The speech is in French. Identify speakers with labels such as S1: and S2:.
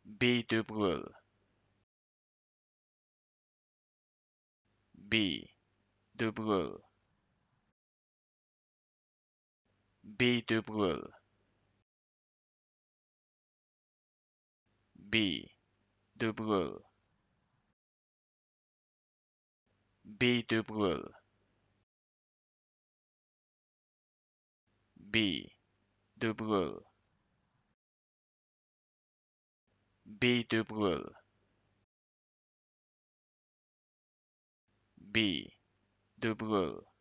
S1: B. Dubrulle. B. Dubrulle. B. Dubrulle. B. Dubrulle. B. Dubrulle. B. Dubrulle. B. Dubrulle. B. Dubrulle.